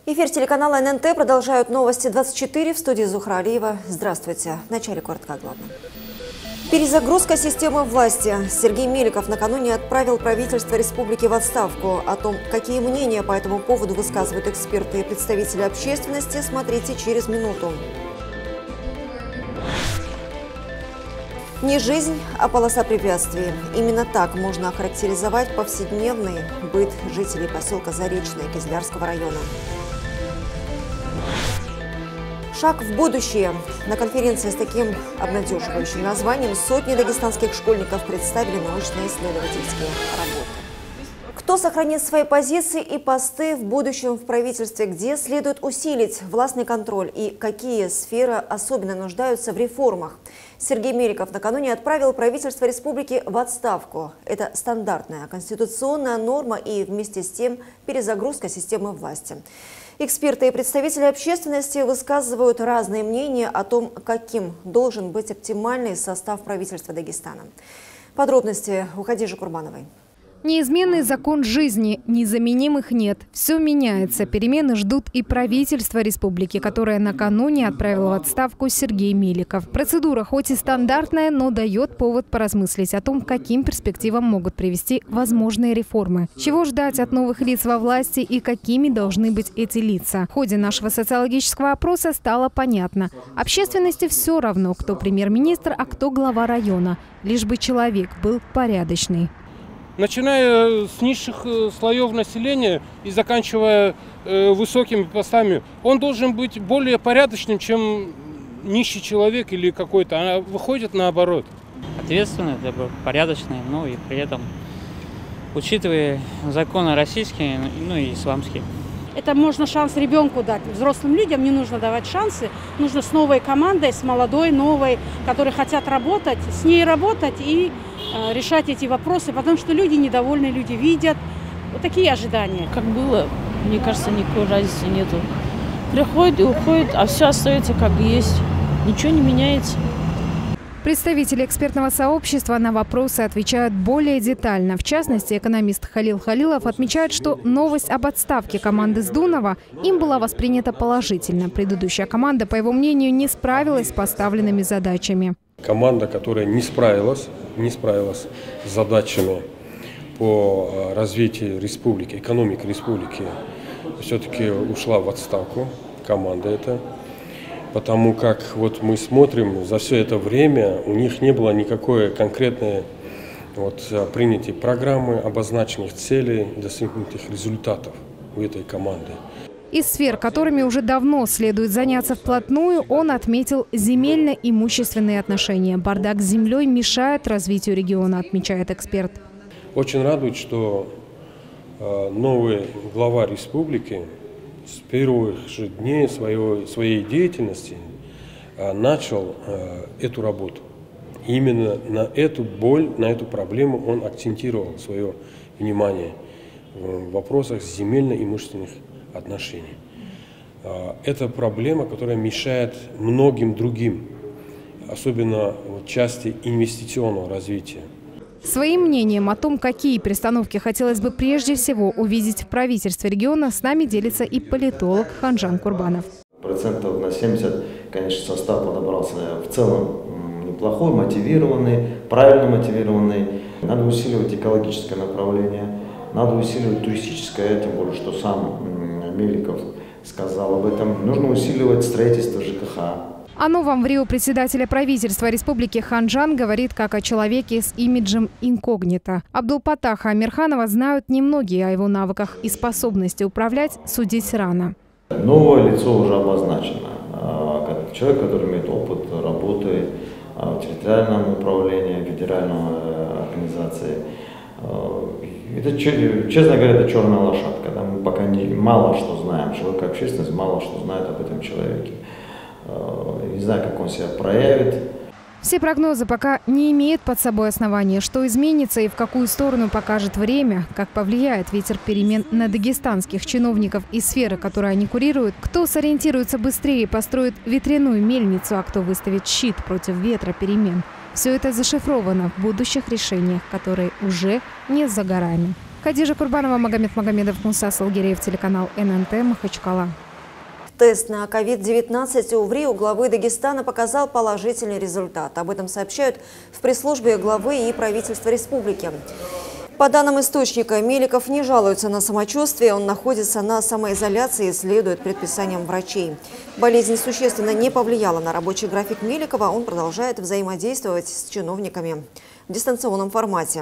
Эфир телеканала ННТ продолжают новости 24 в студии Зухра Алиева. Здравствуйте. В начале коротко о главном. Перезагрузка системы власти. Сергей Меликов накануне отправил правительство республики в отставку. О том, какие мнения по этому поводу высказывают эксперты и представители общественности, смотрите через минуту. Не жизнь, а полоса препятствий. Именно так можно охарактеризовать повседневный быт жителей поселка Заречное Кизлярского района. Шаг в будущее. На конференции с таким обнадеживающим названием сотни дагестанских школьников представили научно-исследовательские работы. Кто сохранит свои позиции и посты в будущем в правительстве, где следует усилить властный контроль и какие сферы особенно нуждаются в реформах? Сергей Меликов накануне отправил правительство республики в отставку. Это стандартная конституционная норма и вместе с тем перезагрузка системы власти. Эксперты и представители общественности высказывают разные мнения о том, каким должен быть оптимальный состав правительства Дагестана. Подробности у Хадижи Курбановой. Неизменный закон жизни, незаменимых нет. Все меняется. Перемены ждут и правительство республики, которое накануне отправило в отставку Сергей Меликов. Процедура хоть и стандартная, но дает повод поразмыслить о том, каким перспективам могут привести возможные реформы. Чего ждать от новых лиц во власти и какими должны быть эти лица. В ходе нашего социологического опроса стало понятно. Общественности все равно, кто премьер-министр, а кто глава района. Лишь бы человек был порядочный. Начиная с низших слоев населения и заканчивая высокими постами, он должен быть более порядочным, чем нищий человек или какой-то. А выходит наоборот. Ответственный, порядочный, но и при этом учитывая законы российские, ну и исламские. Это можно шанс ребенку дать. Взрослым людям не нужно давать шансы. Нужно с новой командой, с молодой, новой, которые хотят работать, с ней работать и решать эти вопросы, потому что люди недовольны, люди видят. Вот такие ожидания. Как было, мне кажется, никакой разницы нету. Приходит и уходит, а все остается как есть. Ничего не меняется. Представители экспертного сообщества на вопросы отвечают более детально. В частности, экономист Халил Халилов отмечает, что новость об отставке команды Сдунова им была воспринята положительно. Предыдущая команда, по его мнению, не справилась с поставленными задачами. Команда, которая не справилась с задачами по развитию республики, экономики республики, все-таки ушла в отставку. Команда эта. Потому как вот мы смотрим, за все это время у них не было никакой конкретной принятой программы, обозначенных целей, достигнутых результатов у этой команды. Из сфер, которыми уже давно следует заняться вплотную, он отметил земельно-имущественные отношения. Бардак с землей мешает развитию региона, отмечает эксперт. Очень радует, что новый глава республики с первых же дней своей деятельности начал эту работу. И именно на эту боль, на эту проблему он акцентировал свое внимание в вопросах земельно-имущественных отношений. Это проблема, которая мешает многим другим, особенно в части инвестиционного развития. Своим мнением о том, какие перестановки хотелось бы прежде всего увидеть в правительстве региона, с нами делится и политолог Ханжан Курбанов. Процентов на 70, конечно, состав подобрался в целом неплохой, мотивированный, правильно мотивированный. Надо усиливать экологическое направление, надо усиливать туристическое, тем более, что сам Меликов сказал об этом. Нужно усиливать строительство ЖКХ. О новом в Рио председателя правительства республики Ханжан говорит как о человеке с имиджем инкогнито. Абдулпатаха Амирханова знают немногие, о его навыках и способности управлять судить рано. Новое лицо уже обозначено. Человек, который имеет опыт работы в территориальном управлении, федеральной организации. Это, честно говоря, это черная лошадка. Мы пока мало что знаем. Широкая общественность мало что знает об этом человеке. Не знаю, как он себя проявит. Все прогнозы пока не имеют под собой основания. Что изменится и в какую сторону покажет время, как повлияет ветер перемен на дагестанских чиновников и сферы, которые они курируют, кто сориентируется быстрее и построит ветряную мельницу, а кто выставит щит против ветра перемен. Все это зашифровано в будущих решениях, которые уже не за горами. Хадижа Курбанова, Магомед Магомедов, Муса Салгиреев, телеканал ННТ, Махачкала. Тест на COVID-19 у ВРИ у главы Дагестана показал положительный результат. Об этом сообщают в пресс-службе главы и правительства республики. По данным источника, Меликов не жалуется на самочувствие, он находится на самоизоляции и следует предписаниям врачей. Болезнь существенно не повлияла на рабочий график Меликова, он продолжает взаимодействовать с чиновниками в дистанционном формате.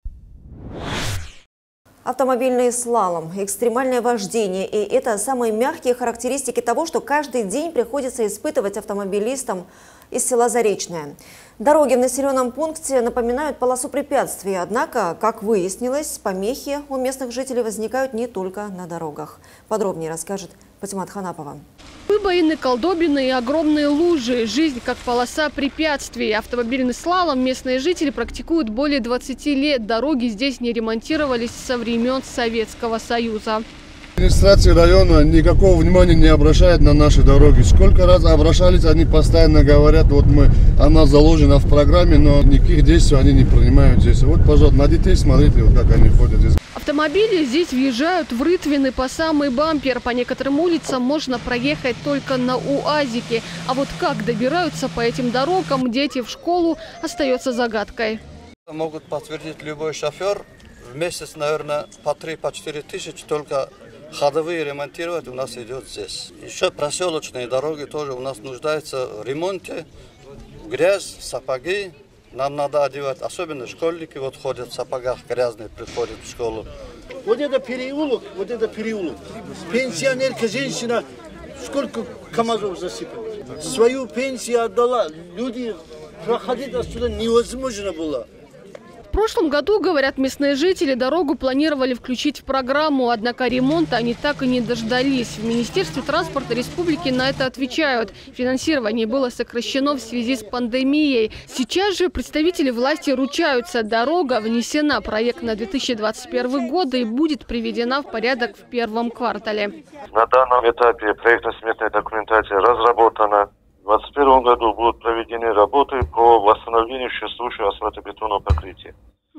Автомобильный слалом, экстремальное вождение – и это самые мягкие характеристики того, что каждый день приходится испытывать автомобилистам из села Заречное. Дороги в населенном пункте напоминают полосу препятствий, однако, как выяснилось, помехи у местных жителей возникают не только на дорогах. Подробнее расскажет Патимат Ханапова. Выбоины, колдобины и огромные лужи. Жизнь как полоса препятствий. Автомобильный слалом местные жители практикуют более 20 лет. Дороги здесь не ремонтировались со времен Советского Союза. Администрация района никакого внимания не обращает на наши дороги. Сколько раз обращались, они постоянно говорят, вот она заложена в программе, но никаких действий они не принимают здесь. Вот, пожалуйста, на детей смотрите, вот как они ходят здесь. Автомобили здесь въезжают в рытвины по самый бампер. По некоторым улицам можно проехать только на УАЗике. А вот как добираются по этим дорогам дети в школу, остается загадкой. Могут подтвердить любой шофер. В месяц, наверное, по 3-4 тысячи только ходовые ремонтировать у нас идет здесь. Еще проселочные дороги тоже у нас нуждаются в ремонте. Грязь, сапоги. Нам надо одевать, особенно школьники вот ходят в сапогах грязные, приходят в школу. Вот это переулок. Пенсионерка, женщина, сколько КамАЗов засыпала. Свою пенсию отдала. Люди проходить отсюда невозможно было. В прошлом году, говорят местные жители, дорогу планировали включить в программу, однако ремонта они так и не дождались. В Министерстве транспорта республики на это отвечают. Финансирование было сокращено в связи с пандемией. Сейчас же представители власти ручаются. Дорога внесена в проект на 2021 год и будет приведена в порядок в первом квартале. На данном этапе проектно-сметная документация разработана. В 2021 году будут проведены работы по восстановлению существующего асфальтобетонного покрытия.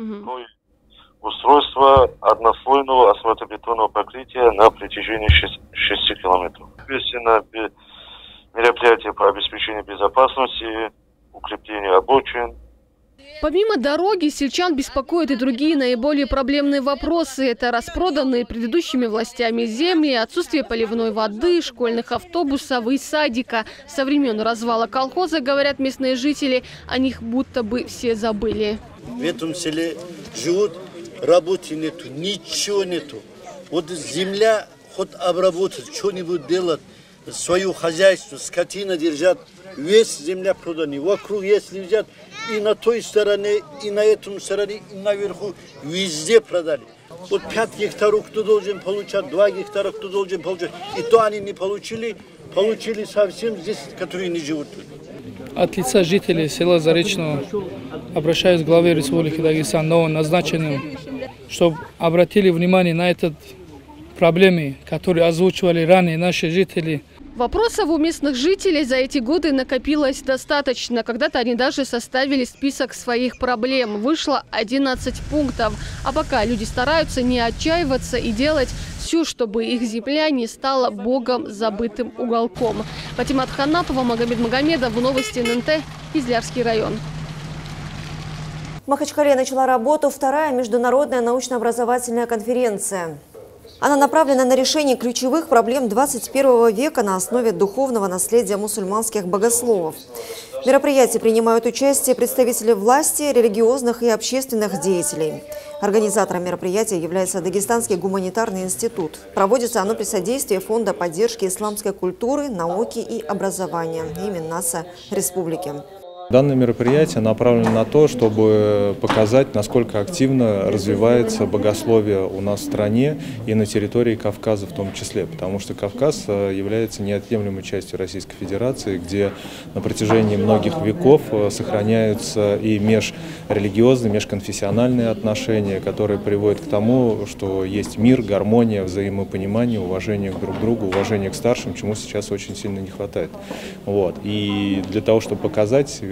Устройство однослойного асфальтобетонного покрытия на протяжении 6 километров. Соответственно, мероприятия по обеспечению безопасности, укреплению обочин. Помимо дороги, сельчан беспокоят и другие наиболее проблемные вопросы. Это распроданные предыдущими властями земли, отсутствие поливной воды, школьных автобусов и садика. Со времен развала колхоза, говорят местные жители, о них будто бы все забыли. В этом селе живут, работы нету, ничего нету. Вот земля хоть обработать, что-нибудь делать, свое хозяйство, скотина держат, весь земля продана. Вокруг, если взять, и на той стороне, и на этом стороне, и наверху, везде продали. Вот 5 гектаров кто должен получать, 2 гектара кто должен получать. И то они не получили, получили совсем здесь, которые не живут. От лица жителей села Заречного обращаюсь к главе Республики Дагестан, новоназначенным, чтобы обратили внимание на этот проблемы, которые озвучивали ранее наши жители. Вопросов у местных жителей за эти годы накопилось достаточно. Когда-то они даже составили список своих проблем. Вышло 11 пунктов. А пока люди стараются не отчаиваться и делать все, чтобы их земля не стала богом забытым уголком. Патимат Ханапова, Магомед Магомедов, новости ННТ, Кизлярский район. В Махачкале начала работу вторая международная научно-образовательная конференция. Она направлена на решение ключевых проблем 21 века на основе духовного наследия мусульманских богословов. В мероприятии принимают участие представители власти, религиозных и общественных деятелей. Организатором мероприятия является Дагестанский гуманитарный институт. Проводится оно при содействии Фонда поддержки исламской культуры, науки и образования имени НАСА Республики. Данное мероприятие направлено на то, чтобы показать, насколько активно развивается богословие у нас в стране и на территории Кавказа в том числе. Потому что Кавказ является неотъемлемой частью Российской Федерации, где на протяжении многих веков сохраняются и межрелигиозные, межконфессиональные отношения, которые приводят к тому, что есть мир, гармония, взаимопонимание, уважение друг к другу, уважение к старшим, чему сейчас очень сильно не хватает. И для того, чтобы показать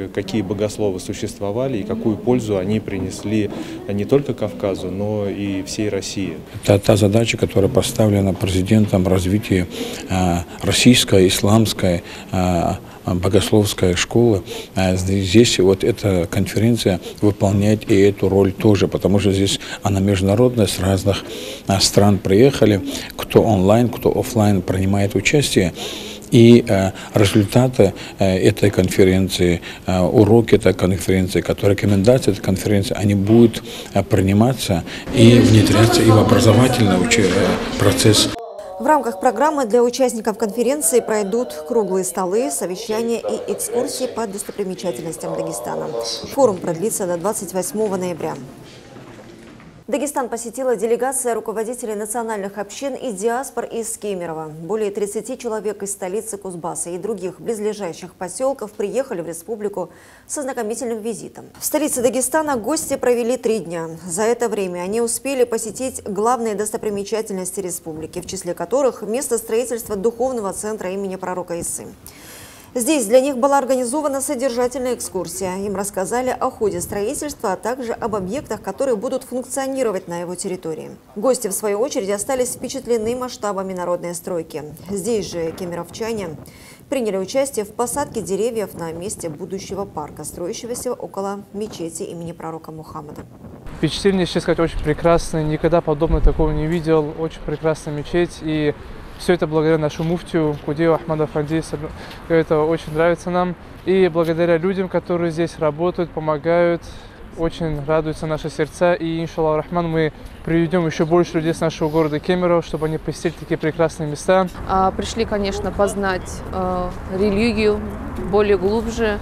какие богословы существовали и какую пользу они принесли не только Кавказу, но и всей России. Это та задача, которая поставлена президентом развития российской, исламской, богословской школы. Здесь вот эта конференция выполняет и эту роль тоже, потому что здесь она международная, с разных стран приехали, кто онлайн, кто офлайн принимает участие. И результаты этой конференции, уроки этой конференции, рекомендации этой конференции, они будут приниматься и внедряться и в образовательный процесс. В рамках программы для участников конференции пройдут круглые столы, совещания и экскурсии по достопримечательностям Дагестана. Форум продлится до 28 ноября. Дагестан посетила делегация руководителей национальных общин и диаспор из Кемерово. Более 30 человек из столицы Кузбасса и других близлежащих поселков приехали в республику с ознакомительным визитом. В столице Дагестана гости провели 3 дня. За это время они успели посетить главные достопримечательности республики, в числе которых место строительства духовного центра имени пророка Исы. Здесь для них была организована содержательная экскурсия. Им рассказали о ходе строительства, а также об объектах, которые будут функционировать на его территории. Гости, в свою очередь, остались впечатлены масштабами народной стройки. Здесь же кемеровчане приняли участие в посадке деревьев на месте будущего парка, строящегося около мечети имени пророка Мухаммада. Впечатление, честно сказать, очень прекрасное. Никогда подобного такого не видел. Очень прекрасная мечеть. И все это благодаря нашему муфтию Кудею Ахмаду Афанди. Это очень нравится нам. И благодаря людям, которые здесь работают, помогают, очень радуются наши сердца. И, иншаллах рахман, мы приведем еще больше людей с нашего города Кемерово, чтобы они посетили такие прекрасные места. Пришли, конечно, познать религию более глубже,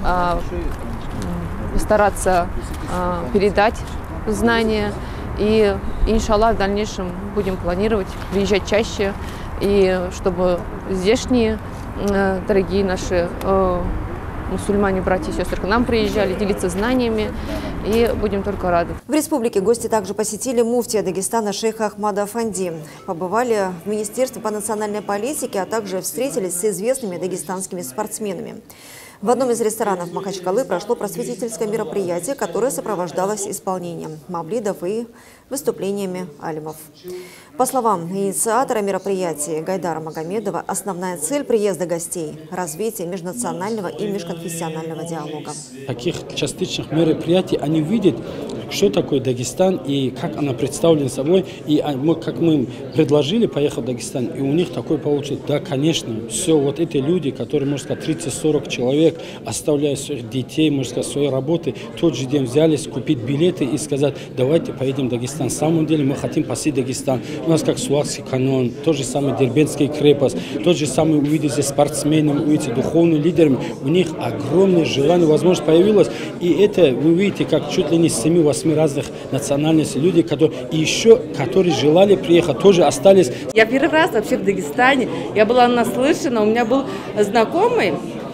постараться передать знания. И, иншаллах, в дальнейшем будем планировать приезжать чаще, и чтобы здешние дорогие наши мусульмане, братья и сестры к нам приезжали, делиться знаниями, и будем только рады. В республике гости также посетили муфтия Дагестана шейха Ахмада Афанди, побывали в Министерстве по национальной политике, а также встретились с известными дагестанскими спортсменами. В одном из ресторанов Махачкалы прошло просветительское мероприятие, которое сопровождалось исполнением мавлидов и выступлениями алимов. По словам инициатора мероприятия Гайдара Магомедова, основная цель приезда гостей – развитие межнационального и межконфессионального диалога. Таких частичных мероприятий они видят, что такое Дагестан и как она представлена собой. И как мы предложили поехать в Дагестан, и у них такое получилось. Да, конечно, все вот эти люди, которые, можно сказать, 30-40 человек, оставляя своих детей, можно сказать, свои работы, тот же день взялись купить билеты и сказать, давайте поедем в Дагестан. На самом деле мы хотим посетить Дагестан. У нас как Суакский канон, тот же самый Дербентский крепость, тот же самый увидите спортсменами, увидите духовными лидерами. У них огромное желание, возможность появилась. И это вы видите, как чуть ли не 7-8 разных национальностей люди, которые желали приехать, тоже остались. Я первый раз вообще в Дагестане. Я была наслышана, у меня был знакомый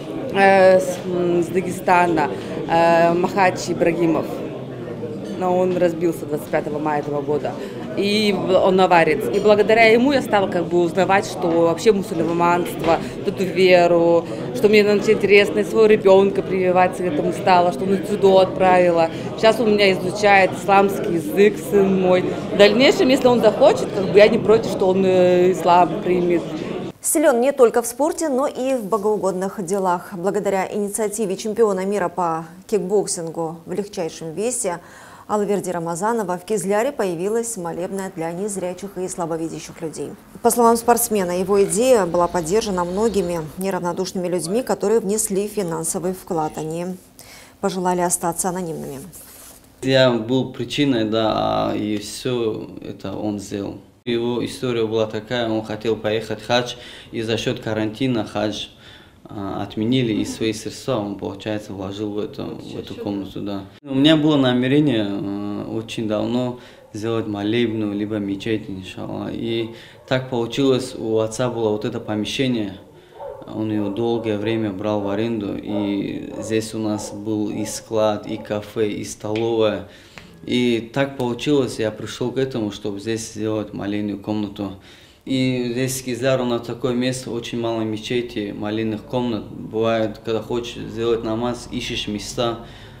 с Дагестана, Махач Ибрагимов. Но он разбился 25 мая этого года. И он наварец. И благодаря ему я стала узнавать, что вообще мусульманство, эту веру, что мне интересно и своего ребенка прививать к этому стало, что он дзюдо отправила. Сейчас он у меня изучает исламский язык, сын мой. В дальнейшем, если он захочет, я не против, что он ислам примет. Силен не только в спорте, но и в богоугодных делах. Благодаря инициативе чемпиона мира по кикбоксингу в легчайшем весе Алверди Рамазанова в Кизляре появилась молебная для незрячих и слабовидящих людей. По словам спортсмена, его идея была поддержана многими неравнодушными людьми, которые внесли финансовый вклад. Они пожелали остаться анонимными. Я был причиной, да, и все это он сделал. Его история была такая, он хотел поехать в хадж, и за счет карантина хадж отменили, и свои средства он, получается, вложил в эту комнату. Да. У меня было намерение очень давно сделать молебную, либо мечеть, иншаллах. И так получилось, у отца было вот это помещение, он его долгое время брал в аренду, и здесь у нас был и склад, и кафе, и столовая. И так получилось, я пришел к этому, чтобы здесь сделать молельную комнату. И здесь Кизляр, у нас такое место, очень мало мечетей, молитвенных комнат. Бывает, когда хочешь сделать намаз, ищешь места.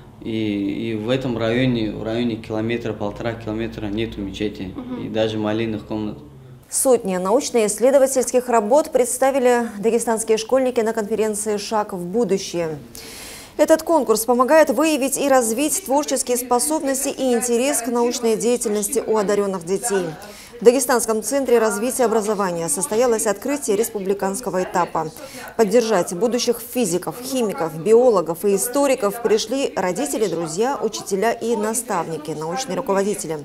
И в этом районе, в районе километра-полтора километра нету мечети и даже молитвенных комнат. Сотни научно-исследовательских работ представили дагестанские школьники на конференции «Шаг в будущее». Этот конкурс помогает выявить и развить творческие способности и интерес к научной деятельности у одаренных детей. В Дагестанском центре развития образования состоялось открытие республиканского этапа. Поддержать будущих физиков, химиков, биологов и историков пришли родители, друзья, учителя и наставники, научные руководители.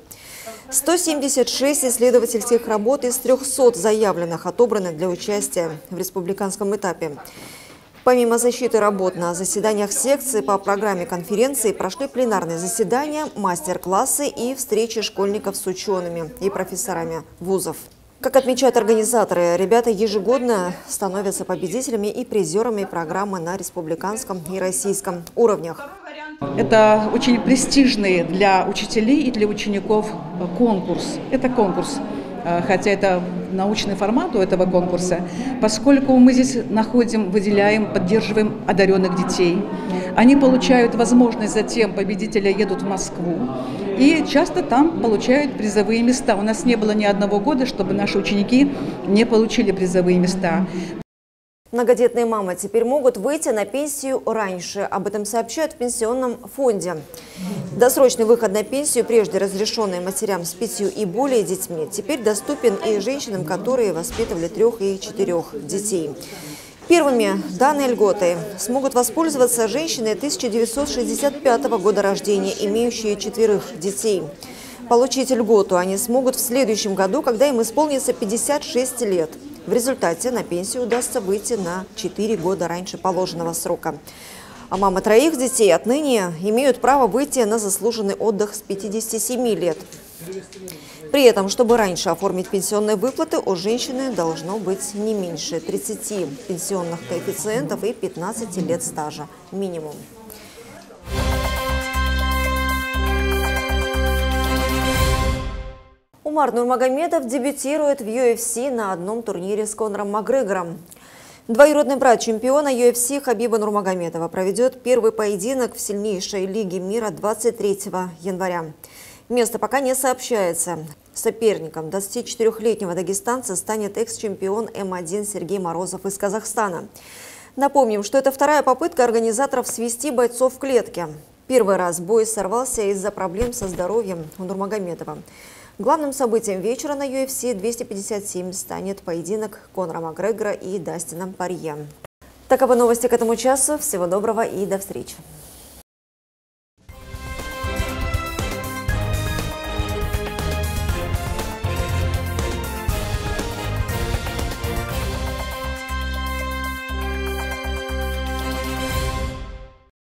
176 исследовательских работ из 300 заявленных отобраны для участия в республиканском этапе. Помимо защиты работ на заседаниях секции по программе конференции прошли пленарные заседания, мастер-классы и встречи школьников с учеными и профессорами вузов. Как отмечают организаторы, ребята ежегодно становятся победителями и призерами программы на республиканском и российском уровнях. Это очень престижный для учителей и для учеников конкурс. Это конкурс, хотя это научный формат у этого конкурса, поскольку мы здесь находим, выделяем, поддерживаем одаренных детей. Они получают возможность, затем победители едут в Москву и часто там получают призовые места. У нас не было ни одного года, чтобы наши ученики не получили призовые места. Многодетные мамы теперь могут выйти на пенсию раньше. Об этом сообщают в пенсионном фонде. Досрочный выход на пенсию, прежде разрешенный матерям с 5 и более детьми, теперь доступен и женщинам, которые воспитывали 3 и 4 детей. Первыми данной льготой смогут воспользоваться женщины 1965 года рождения, имеющие 4 детей. Получить льготу они смогут в следующем году, когда им исполнится 56 лет. В результате на пенсию удастся выйти на 4 года раньше положенного срока. А мамы 3 детей отныне имеют право выйти на заслуженный отдых с 57 лет. При этом, чтобы раньше оформить пенсионные выплаты, у женщины должно быть не меньше 30 пенсионных коэффициентов и 15 лет стажа минимум. Умар Нурмагомедов дебютирует в UFC на одном турнире с Конором Макгрегором. Двоюродный брат чемпиона UFC Хабиба Нурмагомедова проведет первый поединок в сильнейшей лиге мира 23 января. Место пока не сообщается. Соперником 24-летнего дагестанца станет экс-чемпион М1 Сергей Морозов из Казахстана. Напомним, что это вторая попытка организаторов свести бойцов в клетке. Первый раз бой сорвался из-за проблем со здоровьем у Нурмагомедова. Главным событием вечера на UFC 257 станет поединок Конора Макгрегора и Дастина Порье. Таковы новости к этому часу. Всего доброго и до встречи.